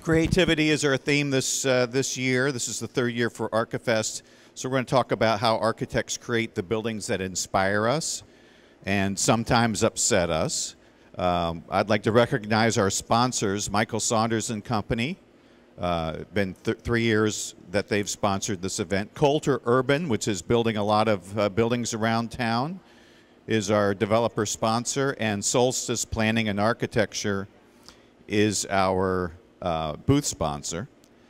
Creativity is our theme this year. This is the third year for ArchiFest. So we're going to talk about how architects create the buildings that inspire us and sometimes upset us. I'd like to recognize our sponsors, Michael Saunders and Company. Been 3 years that they've sponsored this event. Coulter Urban, which is building a lot of buildings around town, is our developer sponsor, and Solstice Planning and Architecture is our booth sponsor.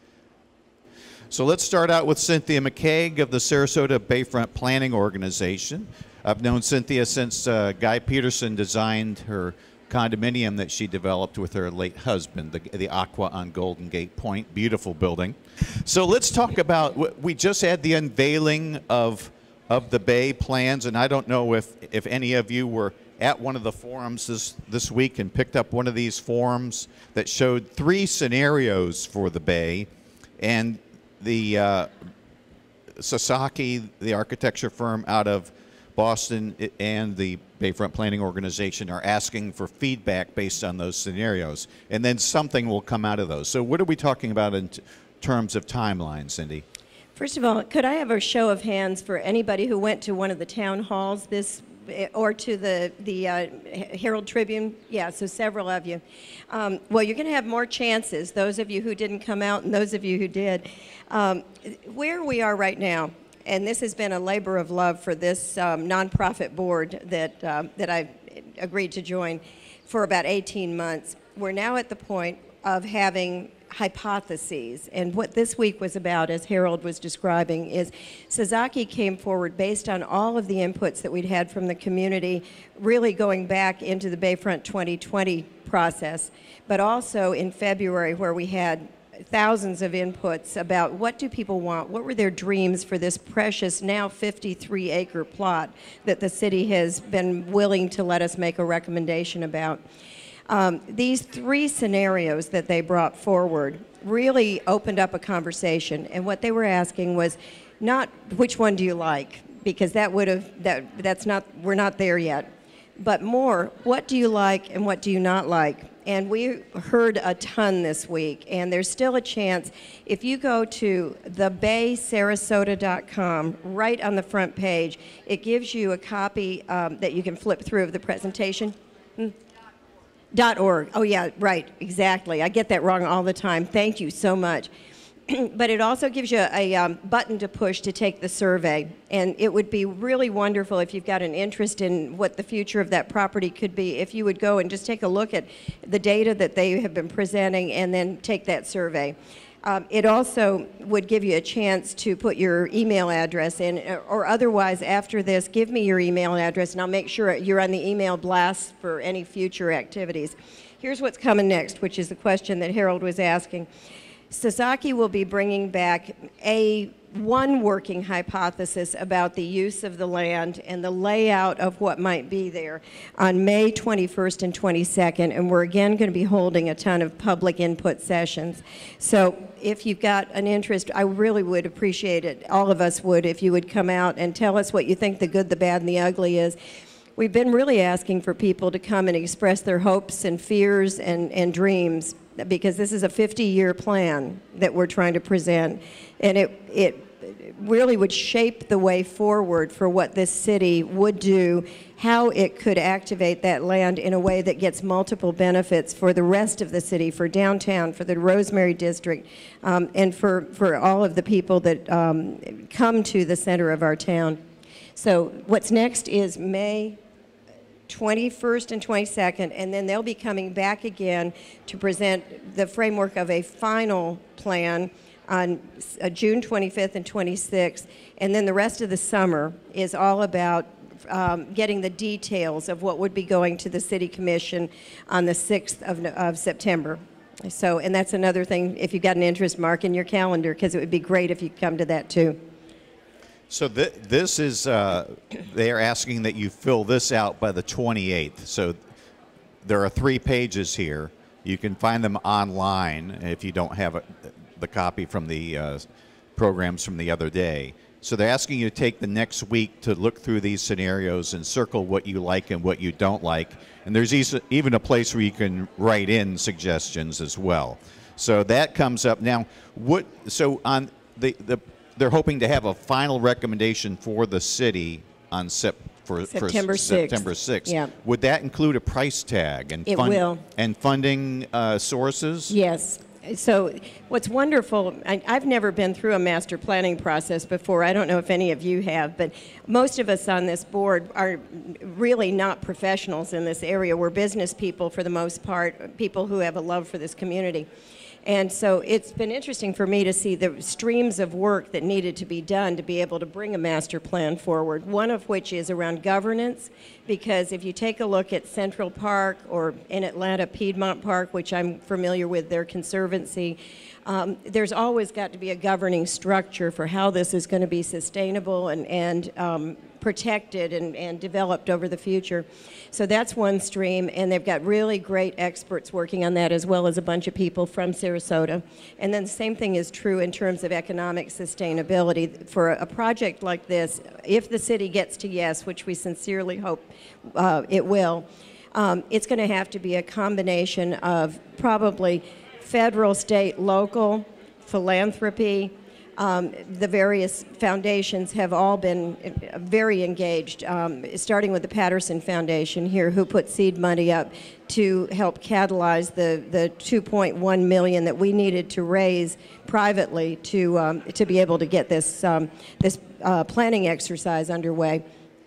So let's start out with Cynthia McCaig of the Sarasota Bayfront Planning Organization. I've known Cynthia since Guy Peterson designed her condominium that she developed with her late husband, the Aqua on Golden Gate Point. Beautiful building. So let's talk about, we just had the unveiling of the Bay plans, and I don't know if any of you were at one of the forums this week and picked up one of these forums that showed 3 scenarios for the Bay, and the Sasaki, the architecture firm out of Boston, and the Bayfront Planning Organization are asking for feedback based on those scenarios, and then something will come out of those. So what are we talking about in terms of timeline, Cindy? First of all, could I have a show of hands for anybody who went to one of the town halls or to the Herald Tribune? Yeah, so several of you. Well, you're going to have more chances, those of you who didn't come out and those of you who did. Where we are right now, and this has been a labor of love for this nonprofit board that I've agreed to join for about 18 months. We're now at the point of having hypotheses, and what this week was about, as Harold was describing, is Sasaki came forward based on all of the inputs that we'd had from the community, really going back into the Bayfront 2020 process, but also in February, where we had thousands of inputs about what do people want, what were their dreams for this precious now 53-acre plot that the city has been willing to let us make a recommendation about. These 3 scenarios that they brought forward really opened up a conversation, and what they were asking was not which one do you like, because we're not there yet, but more, what do you like and what do you not like? And we heard a ton this week, and there's still a chance. If you go to thebaysarasota.com, right on the front page, it gives you a copy that you can flip through of the presentation. .org. Oh, yeah, right, exactly. I get that wrong all the time. Thank you so much. But it also gives you a button to push to take the survey. And it would be really wonderful if you've got an interest in what the future of that property could be, if you would go and just take a look at the data that they have been presenting and then take that survey. It also would give you a chance to put your email address in, or otherwise after this, give me your email address and I'll make sure you're on the email blast for any future activities. Here's what's coming next, which is the question that Harold was asking. Sasaki will be bringing back one working hypothesis about the use of the land and the layout of what might be there on May 21st and 22nd, and we're again going to be holding a ton of public input sessions. So if you've got an interest, I really would appreciate it, all of us would, if you would come out and tell us what you think the good, the bad, and the ugly is. We've been really asking for people to come and express their hopes and fears and dreams, because this is a 50-year plan that we're trying to present, and it really would shape the way forward for what this city would do, how it could activate that land in a way that gets multiple benefits for the rest of the city, for downtown, for the Rosemary District, and for all of the people that come to the center of our town. So what's next is May 21st and 22nd, and then they'll be coming back again to present the framework of a final plan on June 25th and 26th, and then the rest of the summer is all about getting the details of what would be going to the City Commission on the 6th of September. So, and that's another thing, if you've got an interest, mark in your calendar, because it would be great if you come to that too. So this is, they are asking that you fill this out by the 28th. So there are 3 pages here. You can find them online if you don't have the copy from the programs from the other day. So they're asking you to take the next week to look through these scenarios and circle what you like and what you don't like. And there's even a place where you can write in suggestions as well. So that comes up now. So on they're hoping to have a final recommendation for the city on September 6th. September 6th. Yeah. Would that include a price tag and It will. And funding sources? Yes. So what's wonderful, I've never been through a master planning process before. I don't know if any of you have, but most of us on this board are really not professionals in this area. We're business people for the most part, people who have a love for this community. And so it's been interesting for me to see the streams of work that needed to be done to be able to bring a master plan forward, one of which is around governance, because if you take a look at Central Park or in Atlanta, Piedmont Park, which I'm familiar with, their conservancy, there's always got to be a governing structure for how this is going to be sustainable and protected and developed over the future. So that's one stream, and they've got really great experts working on that, as well as a bunch of people from Sarasota. And then the same thing is true in terms of economic sustainability. For a project like this, if the city gets to yes, which we sincerely hope it will, it's going to have to be a combination of probably federal, state, local, philanthropy. The various foundations have all been very engaged, starting with the Patterson Foundation here, who put seed money up to help catalyze the $2.1 million that we needed to raise privately to be able to get this planning exercise underway.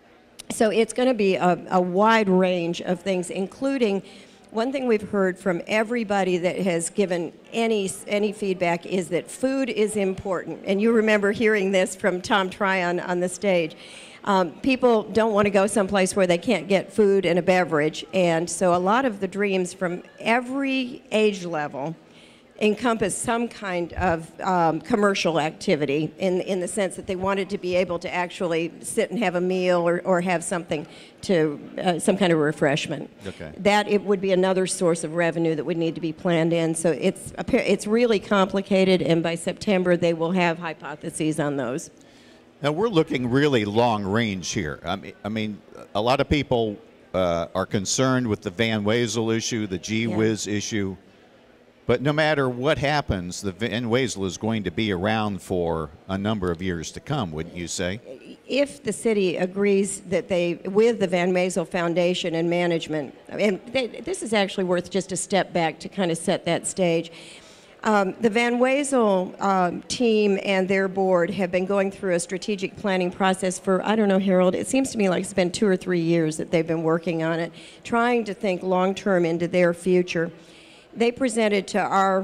So it's going to be a wide range of things, including one thing we've heard from everybody that has given any feedback is that food is important. And you remember hearing this from Tom Tryon on the stage. People don't want to go someplace where they can't get food and a beverage. And so a lot of the dreams from every age level encompass some kind of commercial activity in the sense that they wanted to be able to actually sit and have a meal or have something to some kind of refreshment. Okay. That it would be another source of revenue that would need to be planned in. So it's really complicated, and by September they will have hypotheses on those. Now we're looking really long range here. I mean, a lot of people are concerned with the Van Wezel issue, the Gee Whiz issue. But no matter what happens, the Van Wezel is going to be around for a number of years to come, wouldn't you say? If the city agrees that with the Van Wezel Foundation and management, and this is actually worth just a step back to kind of set that stage. The Van Wezel team and their board have been going through a strategic planning process for, I don't know, Harold, it seems to me like it's been 2 or 3 years that they've been working on it, trying to think long-term into their future. They presented to our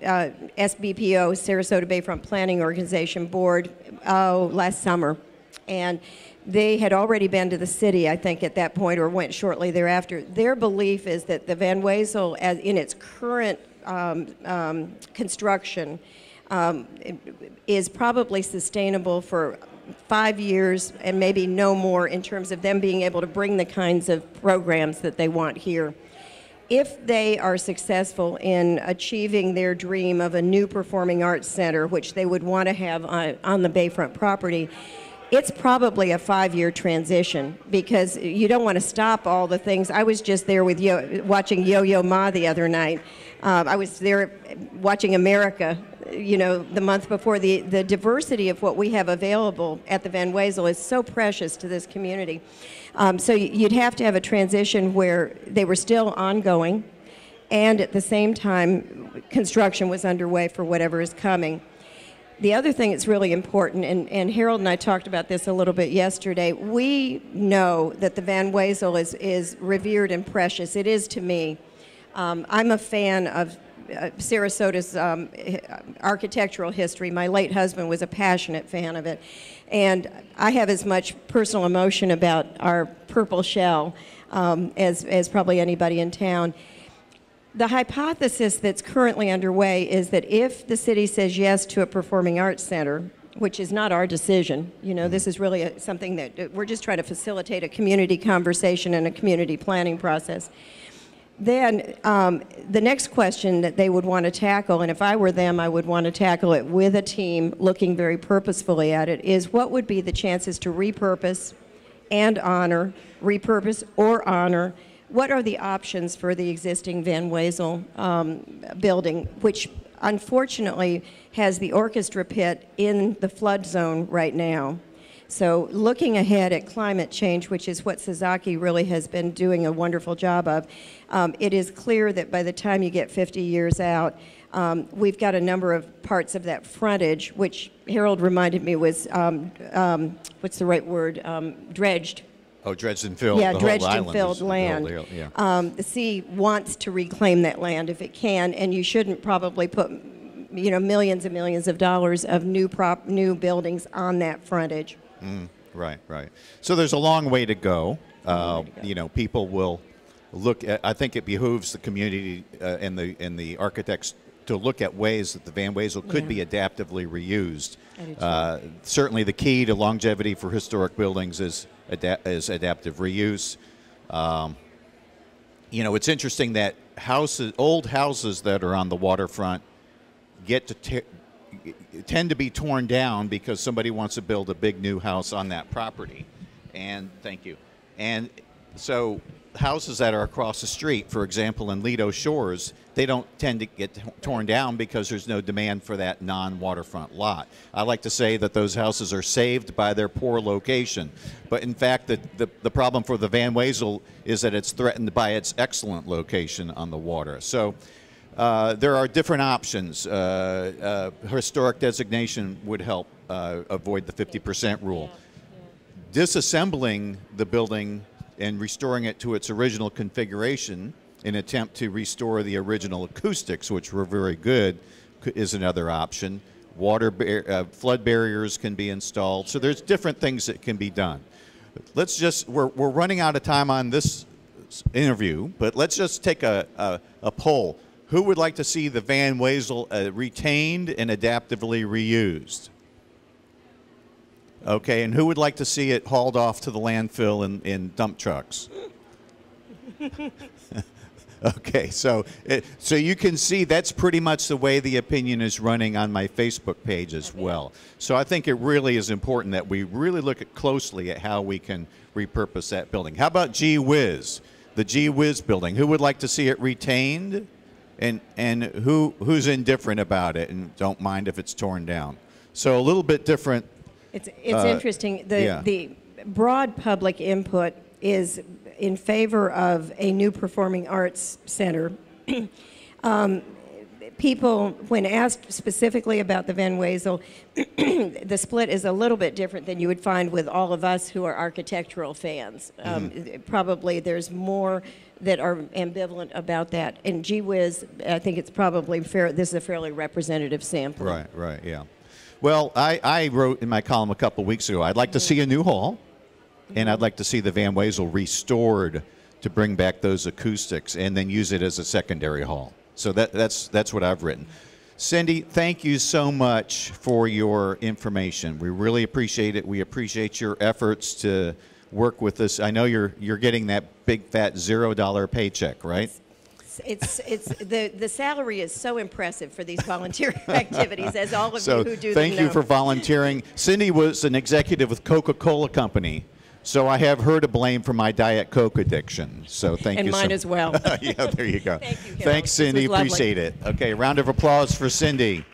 SBPO, Sarasota Bayfront Planning Organization Board, last summer. And they had already been to the city, I think, at that point, or went shortly thereafter. Their belief is that the Van Wezel, in its current construction, is probably sustainable for 5 years and maybe no more in terms of them being able to bring the kinds of programs that they want here. If they are successful in achieving their dream of a new performing arts center, which they would want to have on the Bayfront property, it's probably a 5-year transition because you don't want to stop all the things. I was just there with watching Yo-Yo Ma the other night. I was there watching America, the month before. The diversity of what we have available at the Van Wezel is so precious to this community. So you'd have to have a transition where they were still ongoing, and at the same time, construction was underway for whatever is coming. The other thing that's really important, and Harold and I talked about this a little bit yesterday, we know that the Van Wezel is revered and precious. It is to me. I'm a fan of Sarasota's architectural history. My late husband was a passionate fan of it. And I have as much personal emotion about our purple shell as probably anybody in town. The hypothesis that's currently underway is that if the city says yes to a performing arts center, which is not our decision, this is really something that we're just trying to facilitate a community conversation and a community planning process. Then the next question that they would want to tackle, and if I were them, I would want to tackle it with a team looking very purposefully at it, is what would be the chances to repurpose and honor, repurpose or honor. What are the options for the existing Van Wezel building, which unfortunately has the orchestra pit in the flood zone right now. So looking ahead at climate change, which is what Sasaki really has been doing a wonderful job of, it is clear that by the time you get 50 years out, we've got a number of parts of that frontage, which Harold reminded me was, what's the right word, dredged. Oh, dredged and filled. Yeah, the dredged whole and island filled is land. filled, yeah. The sea wants to reclaim that land if it can, and you shouldn't probably put, millions and millions of dollars of new buildings on that frontage. Right. So there's a long way to go. People will look at. I think it behooves the community and the architects to look at ways that the Van Wezel could be adaptively reused. Certainly, the key to longevity for historic buildings is adaptive reuse. It's interesting that old houses that are on the waterfront tend to be torn down because somebody wants to build a big new house on that property. And thank you. And so houses that are across the street, for example, in Lido Shores, they don't tend to get torn down because there's no demand for that non-waterfront lot. I like to say that those houses are saved by their poor location. But in fact, the problem for the Van Wezel is that it's threatened by its excellent location on the water. So there are different options. Historic designation would help avoid the 50% rule. Disassembling the building and restoring it to its original configuration in an attempt to restore the original acoustics, which were very good, is another option. Flood barriers can be installed. So there's different things that can be done. We're running out of time on this interview, but let's just take a poll. Who would like to see the Van Wezel retained and adaptively reused? Okay, and who would like to see it hauled off to the landfill in dump trucks? Okay, so you can see that's pretty much the way the opinion is running on my Facebook page as well. So I think it really is important that we really look closely at how we can repurpose that building. How about Gee Whiz, the Gee Whiz building? Who would like to see it retained, and who's indifferent about it and don't mind if it's torn down? So a little bit different. It's interesting. The broad public input is in favor of a new performing arts center. People, when asked specifically about the Van Wezel, the split is a little bit different than you would find with all of us who are architectural fans. Probably there's more that are ambivalent about that. And gee whiz, I think it's probably fair. This is a fairly representative sample. Right, yeah. Well, I wrote in my column a couple weeks ago, I'd like to see a new hall, and I'd like to see the Van Wezel restored to bring back those acoustics and then use it as a secondary hall. So that's what I've written. Cindy, thank you so much for your information. We really appreciate it. We appreciate your efforts to work with us. I know you're getting that big fat $0 paycheck, right? The salary is so impressive for these volunteer activities, as all of you who do them know. Thank you for volunteering. Cindy was an executive with Coca-Cola Company, so I have her to blame for my Diet Coke addiction. So thank you. And mine as well. Yeah, there you go. Thank you, Harold. Thanks, Cindy. This was lovely. Appreciate it. Okay, round of applause for Cindy.